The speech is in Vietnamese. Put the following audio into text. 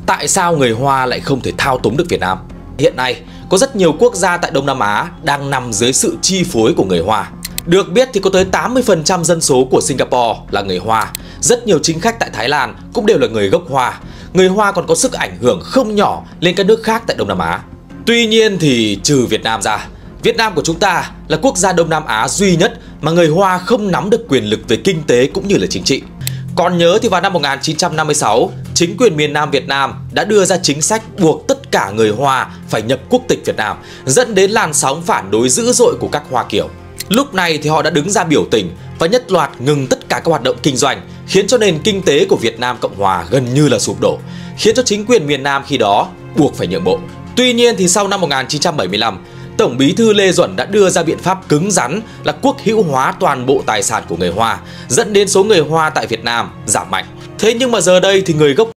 Tại sao người Hoa lại không thể thao túng được Việt Nam? Hiện nay, có rất nhiều quốc gia tại Đông Nam Á đang nằm dưới sự chi phối của người Hoa. Được biết thì có tới 80% dân số của Singapore là người Hoa. Rất nhiều chính khách tại Thái Lan cũng đều là người gốc Hoa. Người Hoa còn có sức ảnh hưởng không nhỏ lên các nước khác tại Đông Nam Á. Tuy nhiên thì trừ Việt Nam ra, Việt Nam của chúng ta là quốc gia Đông Nam Á duy nhất mà người Hoa không nắm được quyền lực về kinh tế cũng như là chính trị. Còn nhớ thì vào năm 1956, chính quyền miền Nam Việt Nam đã đưa ra chính sách buộc tất cả người Hoa phải nhập quốc tịch Việt Nam, dẫn đến làn sóng phản đối dữ dội của các Hoa Kiều. Lúc này thì họ đã đứng ra biểu tình và nhất loạt ngừng tất cả các hoạt động kinh doanh, khiến cho nền kinh tế của Việt Nam Cộng Hòa gần như là sụp đổ, khiến cho chính quyền miền Nam khi đó buộc phải nhượng bộ. Tuy nhiên thì sau năm 1975, Tổng bí thư Lê Duẩn đã đưa ra biện pháp cứng rắn là quốc hữu hóa toàn bộ tài sản của người Hoa, dẫn đến số người Hoa tại Việt Nam giảm mạnh. Thế nhưng mà giờ đây thì người gốc